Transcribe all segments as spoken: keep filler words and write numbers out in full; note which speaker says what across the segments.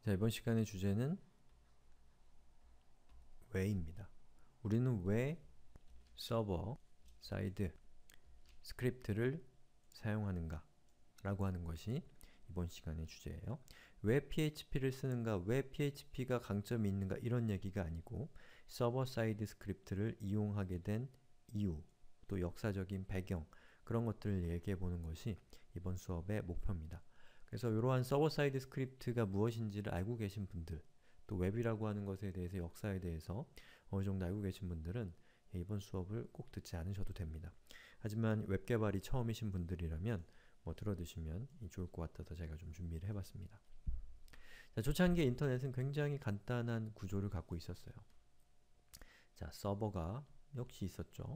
Speaker 1: 자, 이번 시간의 주제는 왜입니다. 우리는 왜 서버 사이드 스크립트를 사용하는가 라고 하는 것이 이번 시간의 주제예요. 왜 피에이치피를 쓰는가, 왜 피에이치피가 강점이 있는가 이런 얘기가 아니고 서버 사이드 스크립트를 이용하게 된 이유, 또 역사적인 배경 그런 것들을 얘기해 보는 것이 이번 수업의 목표입니다. 그래서 이러한 서버 사이드 스크립트가 무엇인지를 알고 계신 분들, 또 웹이라고 하는 것에 대해서 역사에 대해서 어느 정도 알고 계신 분들은 이번 수업을 꼭 듣지 않으셔도 됩니다. 하지만 웹 개발이 처음이신 분들이라면 뭐 들어두시면 좋을 것 같아서 제가 좀 준비를 해봤습니다. 자, 초창기 인터넷은 굉장히 간단한 구조를 갖고 있었어요. 자, 서버가 역시 있었죠.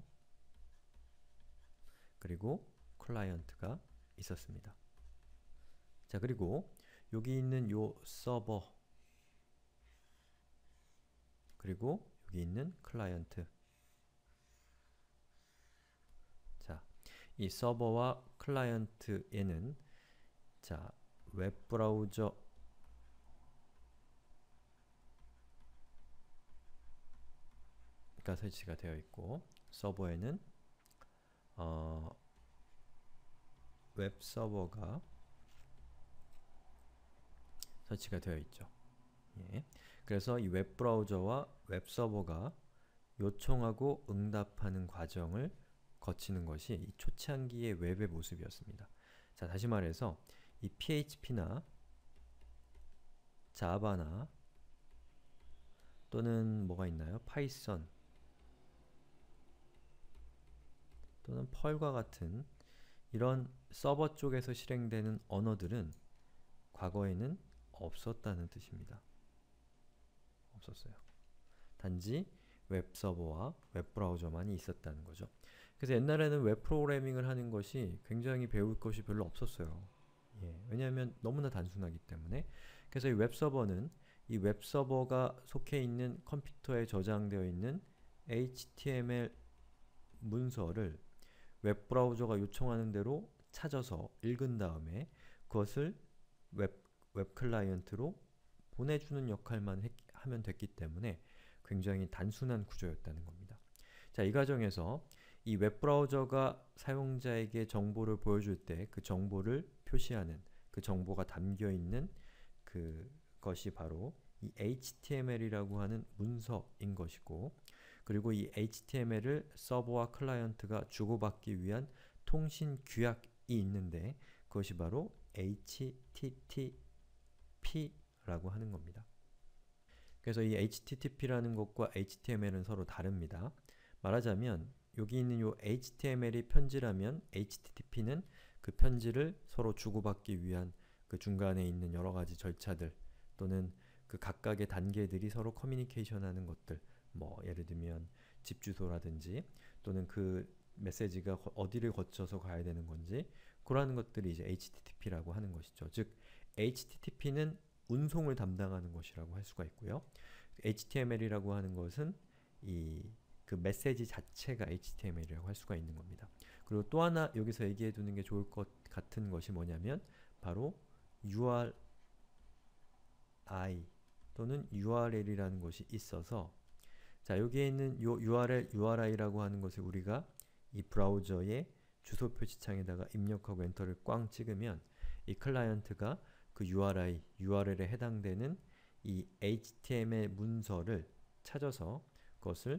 Speaker 1: 그리고 클라이언트가 있었습니다. 자, 그리고 여기 있는 요 서버 그리고 여기 있는 클라이언트. 자, 이 서버와 클라이언트에는 자, 웹브라우저가 설치가 되어 있고 서버에는 어, 웹서버가 설치가 되어 있죠. 예. 그래서 이 웹브라우저와 웹서버가 요청하고 응답하는 과정을 거치는 것이 이 초창기의 웹의 모습이었습니다. 자, 다시 말해서 이 피에이치피나 자바나 또는 뭐가 있나요? 파이썬 또는 펄과 같은 이런 서버 쪽에서 실행되는 언어들은 과거에는 없었다는 뜻입니다. 없었어요. 단지 웹서버와 웹브라우저만이 있었다는 거죠. 그래서 옛날에는 웹프로그래밍을 하는 것이 굉장히 배울 것이 별로 없었어요. 예, 왜냐하면 너무나 단순하기 때문에. 그래서 이 웹서버는 이 웹서버가 속해 있는 컴퓨터에 저장되어 있는 에이치티엠엘 문서를 웹브라우저가 요청하는 대로 찾아서 읽은 다음에 그것을 웹, 웹클라이언트로 보내주는 역할만 했, 하면 됐기 때문에 굉장히 단순한 구조였다는 겁니다. 자, 이 과정에서 이 웹브라우저가 사용자에게 정보를 보여줄 때 그 정보를 표시하는, 그 정보가 담겨있는 그것이 바로 이 에이치티엠엘이라고 하는 문서인 것이고, 그리고 이 에이치티엠엘을 서버와 클라이언트가 주고받기 위한 통신 규약이 있는데 그것이 바로 에이치티티피라고 하는 겁니다. 그래서 이 에이치티티피라는 것과 에이치티엠엘은 서로 다릅니다. 말하자면 여기 있는 요 에이치티엠엘이 편지라면 에이치티티피는 그 편지를 서로 주고받기 위한 그 중간에 있는 여러가지 절차들 또는 그 각각의 단계들이 서로 커뮤니케이션하는 것들, 뭐 예를 들면 집 주소라든지 또는 그 메시지가 어디를 거쳐서 가야 되는 건지 그러한 것들이 이제 에이치티티피라고 하는 것이죠. 즉 에이치티티피는 운송을 담당하는 것이라고 할 수가 있고요. 에이치티엠엘이라고 하는 것은 이 그 메시지 자체가 에이치티엠엘이라고 할 수가 있는 겁니다. 그리고 또 하나 여기서 얘기해 두는 게 좋을 것 같은 것이 뭐냐면 바로 유알아이 또는 유알엘이라는 것이 있어서 자, 여기에 있는 요 유알엘, 유알아이라고 하는 것을 우리가 이 브라우저의 주소 표시창에다가 입력하고 엔터를 꽝 찍으면 이 클라이언트가 그 유알아이, 유알엘에 해당되는 이 에이치티엠엘 문서를 찾아서 그것을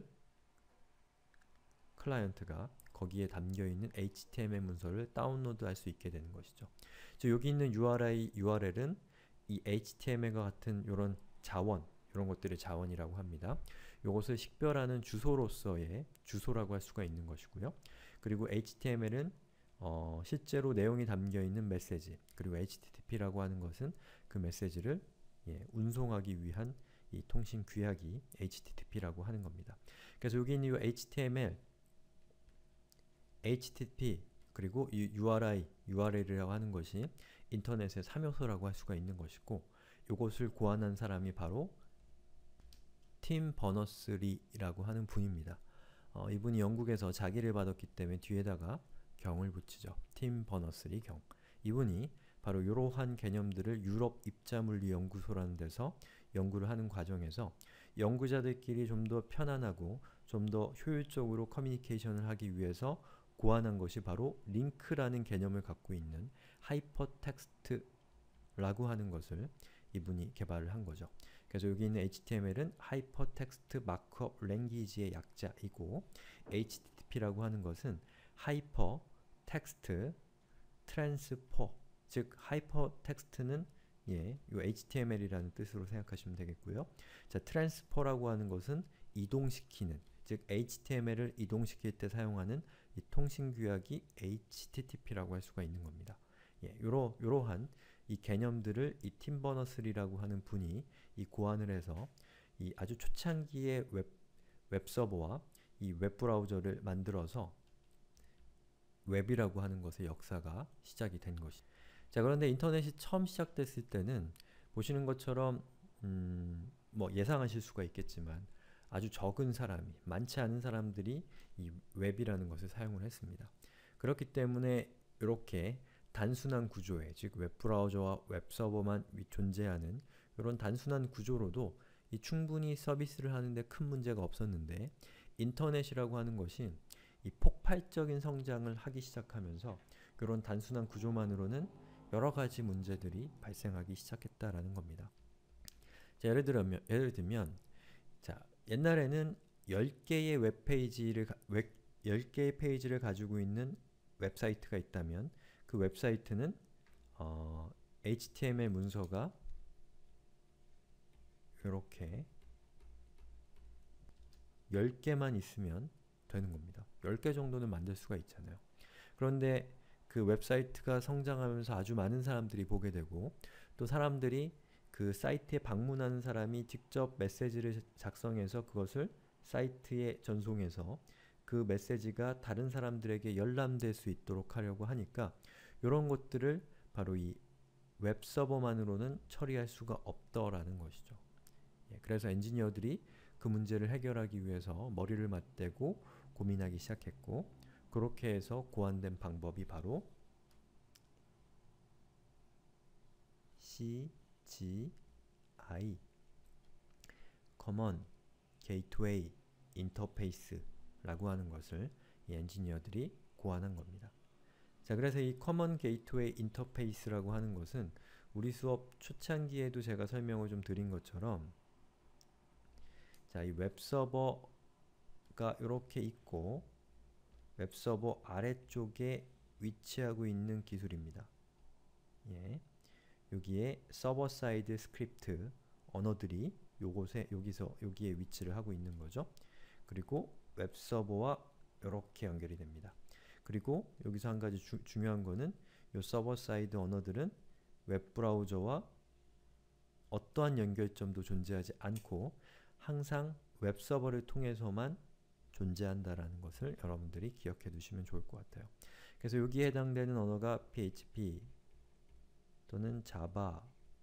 Speaker 1: 클라이언트가 거기에 담겨있는 에이치티엠엘 문서를 다운로드 할 수 있게 되는 것이죠. 즉 여기 있는 유알아이, 유알엘은 이 에이치티엠엘과 같은 이런 자원, 이런 것들의 자원이라고 합니다. 이것을 식별하는 주소로서의 주소라고 할 수가 있는 것이고요. 그리고 에이치티엠엘은 어, 실제로 내용이 담겨있는 메시지, 그리고 에이치티티피라고 하는 것은 그 메시지를 예, 운송하기 위한 이 통신 규약이 에이치티티피라고 하는 겁니다. 그래서 여기 있는 이 에이치티엠엘, 에이치티티피, 그리고 이 유알아이, 유알엘이라고 하는 것이 인터넷의 삼 요소라고 할 수가 있는 것이고 이것을 고안한 사람이 바로 팀 버너스리라고 하는 분입니다. 어, 이분이 영국에서 자기를 받았기 때문에 뒤에다가 경을 붙이죠. 팀 버너스리 경. 이분이 바로 이러한 개념들을 유럽 입자물리연구소라는 데서 연구를 하는 과정에서 연구자들끼리 좀 더 편안하고 좀 더 효율적으로 커뮤니케이션을 하기 위해서 고안한 것이 바로 링크라는 개념을 갖고 있는 하이퍼텍스트라고 하는 것을 이분이 개발을 한 거죠. 그래서 여기 있는 에이치티엠엘은 하이퍼텍스트 마크업 랭귀지의 약자이고 에이치티티피라고 하는 것은 하이퍼텍스트 트랜스포, 즉 하이퍼텍스트는 예, 요 에이치티엠엘이라는 뜻으로 생각하시면 되겠고요. 자, 트랜스포라고 하는 것은 이동시키는, 즉 에이치티엠엘을 이동시킬 때 사용하는 이 통신규약이 에이치티티피라고 할 수가 있는 겁니다. 예, 요러, 요러한 이 개념들을 이 팀 버너스리라고 하는 분이 이 고안을 해서 이 아주 초창기의 웹, 웹서버와 이 웹브라우저를 만들어서 웹이라고 하는 것의 역사가 시작이 된 것이죠. 자, 그런데 인터넷이 처음 시작됐을 때는 보시는 것처럼 음, 뭐 예상하실 수가 있겠지만 아주 적은 사람이, 많지 않은 사람들이 이 웹이라는 것을 사용을 했습니다. 그렇기 때문에 이렇게 단순한 구조의, 즉 웹브라우저와 웹서버만 존재하는 이런 단순한 구조로도 이 충분히 서비스를 하는데 큰 문제가 없었는데 인터넷이라고 하는 것이 이 폭발적인 성장을 하기 시작하면서 이런 단순한 구조만으로는 여러 가지 문제들이 발생하기 시작했다라는 겁니다. 자, 예를 들면, 예를 들면 자, 옛날에는 열 개의 웹페이지를, 웹, 열 개의 페이지를 가지고 있는 웹사이트가 있다면 그 웹사이트는 어, 에이치티엠엘 문서가 이렇게 열 개만 있으면 되는 겁니다. 열 개 정도는 만들 수가 있잖아요. 그런데 그 웹사이트가 성장하면서 아주 많은 사람들이 보게 되고 또 사람들이 그 사이트에 방문하는 사람이 직접 메시지를 작성해서 그것을 사이트에 전송해서 그 메시지가 다른 사람들에게 열람될 수 있도록 하려고 하니까 이런 것들을 바로 이 웹서버만으로는 처리할 수가 없더라는 것이죠. 예, 그래서 엔지니어들이 그 문제를 해결하기 위해서 머리를 맞대고 고민하기 시작했고 그렇게 해서 고안된 방법이 바로 씨 지 아이 Common Gateway Interface 라고 하는 것을 이 엔지니어들이 고안한 겁니다. 자, 그래서 이 Common Gateway Interface라고 하는 것은 우리 수업 초창기에도 제가 설명을 좀 드린 것처럼 자, 이 웹서버가 이렇게 있고 웹서버 아래쪽에 위치하고 있는 기술입니다. 예. 여기에 서버 사이드 스크립트 언어들이 요곳에 여기서 여기에 위치를 하고 있는 거죠. 그리고 웹서버와 이렇게 연결이 됩니다. 그리고 여기서 한 가지 주, 중요한 거는 요 서버 사이드 언어들은 웹브라우저와 어떠한 연결점도 존재하지 않고 항상 웹서버를 통해서만 존재한다라는 것을 여러분들이 기억해 두시면 좋을 것 같아요. 그래서 여기에 해당되는 언어가 피에이치피 또는 자바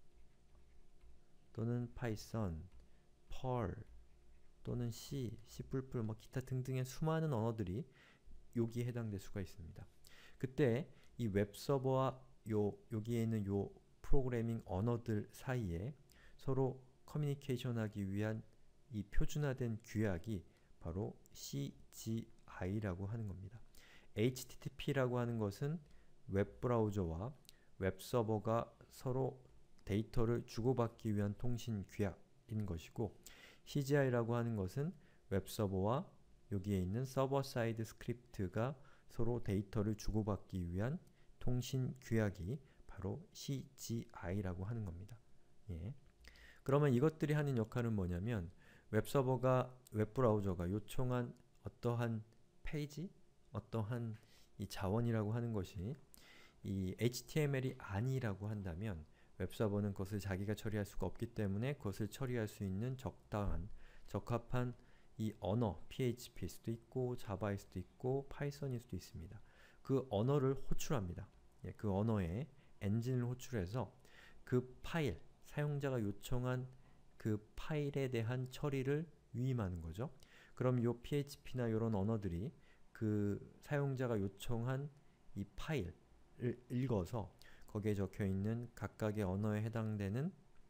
Speaker 1: 또는 파이썬, 펄 또는 C, C++, 뭐 기타 등등의 수많은 언어들이 여기에 해당될 수가 있습니다. 그때 이 웹서버와 요, 여기에 있는 요 프로그래밍 언어들 사이에 서로 커뮤니케이션 하기 위한 이 표준화된 규약이 바로 씨 지 아이라고 하는 겁니다. 에이치티티피라고 하는 것은 웹브라우저와 웹서버가 서로 데이터를 주고받기 위한 통신 규약인 것이고 씨 지 아이라고 하는 것은 웹서버와 여기에 있는 서버 사이드 스크립트가 서로 데이터를 주고받기 위한 통신 규약이 바로 씨 지 아이라고 하는 겁니다. 예. 그러면 이것들이 하는 역할은 뭐냐면 웹서버가 웹브라우저가 요청한 어떠한 페이지, 어떠한 이 자원이라고 하는 것이 이 에이치티엠엘이 아니라고 한다면 웹서버는 그것을 자기가 처리할 수가 없기 때문에 그것을 처리할 수 있는 적당한, 적합한 이 언어, 피에이치피일 수도 있고 자바일 수도 있고 파이썬일 수도 있습니다. 그 언어를 호출합니다. 예, 그 언어에 엔진을 호출해서 그 파일, 사용자가 요청한 그 파일에 대한 처리를 위임하는 거죠. 그럼 이 피에이치피나 이런 언어들이 그 사용자가 요청한 이 파일을 읽어서 거기에 적혀있는 각각의 언어에 해당되는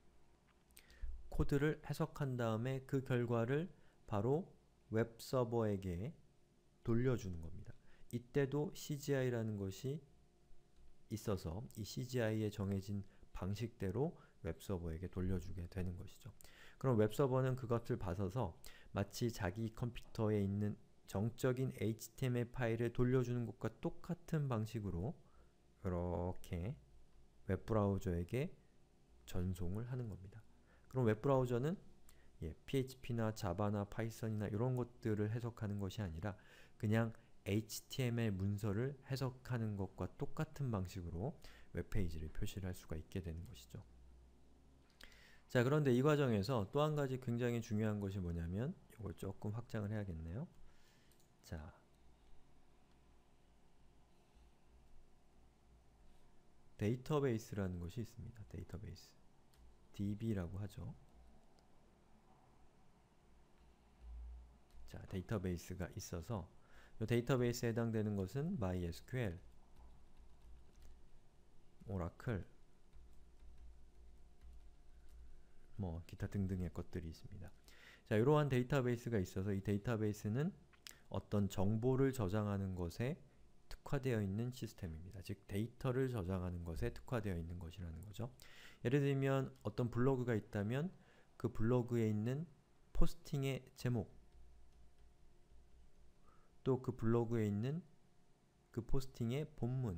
Speaker 1: 코드를 해석한 다음에 그 결과를 바로 웹서버에게 돌려주는 겁니다. 이때도 씨지아이라는 것이 있어서 이 씨지아이에 정해진 방식대로 웹서버에게 돌려주게 되는 것이죠. 그럼 웹서버는 그것을 받아서 마치 자기 컴퓨터에 있는 정적인 에이치티엠엘 파일을 돌려주는 것과 똑같은 방식으로 이렇게 웹브라우저에게 전송을 하는 겁니다. 그럼 웹브라우저는 예, 피에이치피나 자바나 파이썬이나 이런 것들을 해석하는 것이 아니라 그냥 에이치티엠엘 문서를 해석하는 것과 똑같은 방식으로 웹페이지를 표시를 할 수가 있게 되는 것이죠. 자, 그런데 이 과정에서 또 한 가지 굉장히 중요한 것이 뭐냐면 이걸 조금 확장을 해야겠네요. 자, 데이터베이스라는 것이 있습니다. 데이터베이스. 디비라고 하죠. 자, 데이터베이스가 있어서 이 데이터베이스에 해당되는 것은 마이에스큐엘, 오라클, 뭐 기타 등등의 것들이 있습니다. 자, 이러한 데이터베이스가 있어서 이 데이터베이스는 어떤 정보를 저장하는 것에 특화되어 있는 시스템입니다. 즉, 데이터를 저장하는 것에 특화되어 있는 것이라는 거죠. 예를 들면 어떤 블로그가 있다면 그 블로그에 있는 포스팅의 제목, 또 그 블로그에 있는 그 포스팅의 본문,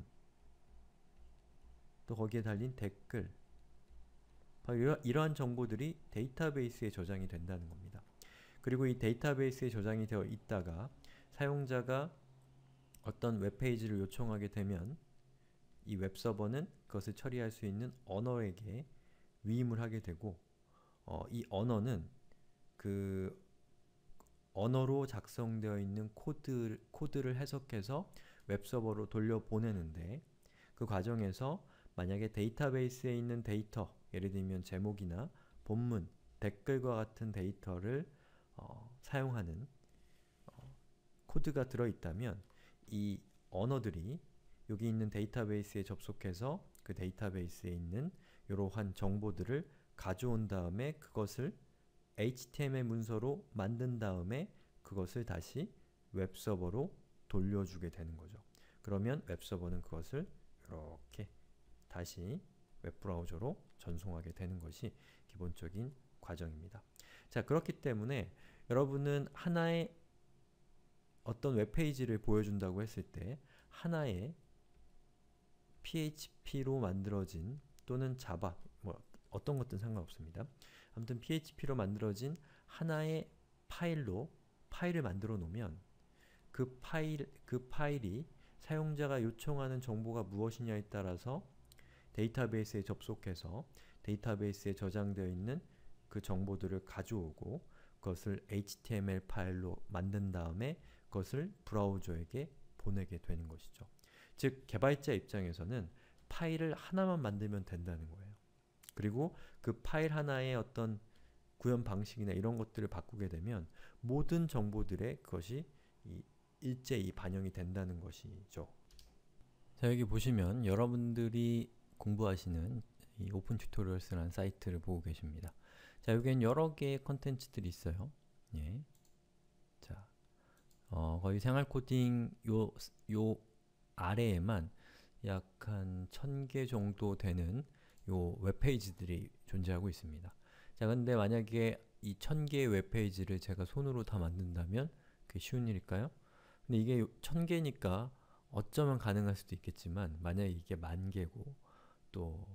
Speaker 1: 또 거기에 달린 댓글, 바로 이러, 이러한 정보들이 데이터베이스에 저장이 된다는 겁니다. 그리고 이 데이터베이스에 저장이 되어 있다가 사용자가 어떤 웹페이지를 요청하게 되면 이 웹서버는 그것을 처리할 수 있는 언어에게 위임을 하게 되고 어, 이 언어는 그 언어로 작성되어 있는 코드, 코드를 해석해서 웹서버로 돌려보내는데 그 과정에서 만약에 데이터베이스에 있는 데이터, 예를 들면 제목이나 본문, 댓글과 같은 데이터를 어, 사용하는 어, 코드가 들어있다면 이 언어들이 여기 있는 데이터베이스에 접속해서 그 데이터베이스에 있는 이러한 정보들을 가져온 다음에 그것을 에이치티엠엘 문서로 만든 다음에 그것을 다시 웹서버로 돌려주게 되는 거죠. 그러면 웹서버는 그것을 이렇게 다시 웹브라우저로 전송하게 되는 것이 기본적인 과정입니다. 자, 그렇기 때문에 여러분은 하나의 어떤 웹페이지를 보여준다고 했을 때 하나의 피에이치피로 만들어진 또는 자바, 뭐 어떤 것든 상관없습니다. 아무튼 피에이치피로 만들어진 하나의 파일로 파일을 만들어 놓으면 그 파일, 그 파일이 사용자가 요청하는 정보가 무엇이냐에 따라서 데이터베이스에 접속해서 데이터베이스에 저장되어 있는 그 정보들을 가져오고 그것을 에이치티엠엘 파일로 만든 다음에 그것을 브라우저에게 보내게 되는 것이죠. 즉, 개발자 입장에서는 파일을 하나만 만들면 된다는 거예요. 그리고 그 파일 하나의 어떤 구현 방식이나 이런 것들을 바꾸게 되면 모든 정보들에 그것이 이 일제히 반영이 된다는 것이죠. 자, 여기 보시면 여러분들이 공부하시는 이 오픈 튜토리얼스라는 사이트를 보고 계십니다. 자, 여기엔 여러 개의 컨텐츠들이 있어요. 예. 자, 어, 거의 생활 코딩 요, 요 아래에만 약 한 천 개 정도 되는 요 웹페이지들이 존재하고 있습니다. 자, 근데 만약에 이 천 개의 웹페이지를 제가 손으로 다 만든다면 그게 쉬운 일일까요? 근데 이게 천 개니까 어쩌면 가능할 수도 있겠지만 만약에 이게 만 개고 또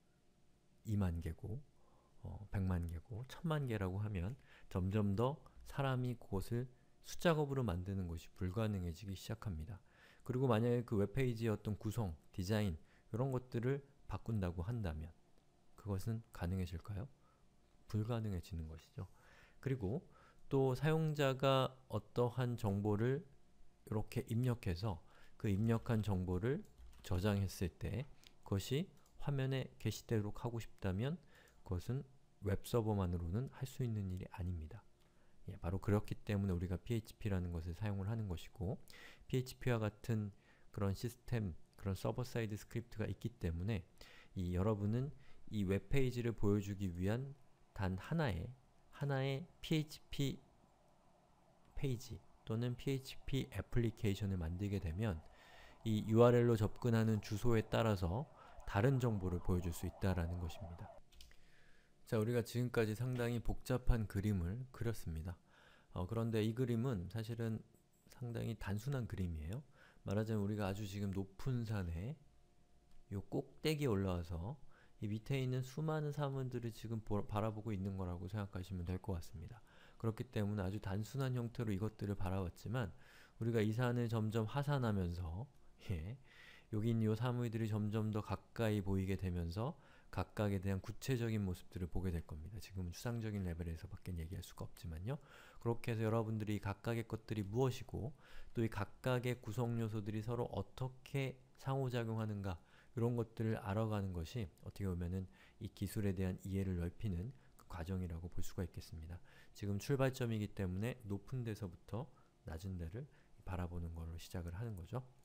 Speaker 1: 이만 개고 어, 백만 개고 천만 개라고 하면 점점 더 사람이 그것을 숫작업으로 만드는 것이 불가능해지기 시작합니다. 그리고 만약에 그 웹페이지의 어떤 구성, 디자인 이런 것들을 바꾼다고 한다면 그것은 가능해질까요? 불가능해지는 것이죠. 그리고 또 사용자가 어떠한 정보를 이렇게 입력해서 그 입력한 정보를 저장했을 때 그것이 화면에 게시되도록 하고 싶다면 그것은 웹서버만으로는 할 수 있는 일이 아닙니다. 예, 바로 그렇기 때문에 우리가 피에이치피라는 것을 사용을 하는 것이고 피에이치피와 같은 그런 시스템, 그런 서버 사이드 스크립트가 있기 때문에 이 여러분은 이 웹페이지를 보여주기 위한 단 하나의 하나의 피에이치피 페이지 또는 피에이치피 애플리케이션을 만들게 되면 이 유알엘로 접근하는 주소에 따라서 다른 정보를 보여줄 수 있다라는 것입니다. 자, 우리가 지금까지 상당히 복잡한 그림을 그렸습니다. 어, 그런데 이 그림은 사실은 상당히 단순한 그림이에요. 말하자면 우리가 아주 지금 높은 산에 요 꼭대기에 올라와서 이 밑에 있는 수많은 사물들을 지금 보, 바라보고 있는 거라고 생각하시면 될 것 같습니다. 그렇기 때문에 아주 단순한 형태로 이것들을 바라봤지만 우리가 이 산을 점점 하산하면서 예, 여기 있는 요 사물들이 점점 더 가까이 보이게 되면서 각각에 대한 구체적인 모습들을 보게 될 겁니다. 지금은 추상적인 레벨에서 밖에 얘기할 수가 없지만요. 그렇게 해서 여러분들이 각각의 것들이 무엇이고 또 이 각각의 구성 요소들이 서로 어떻게 상호작용하는가 이런 것들을 알아가는 것이 어떻게 보면은 이 기술에 대한 이해를 넓히는 그 과정이라고 볼 수가 있겠습니다. 지금 출발점이기 때문에 높은 데서부터 낮은 데를 바라보는 걸로 시작을 하는 거죠.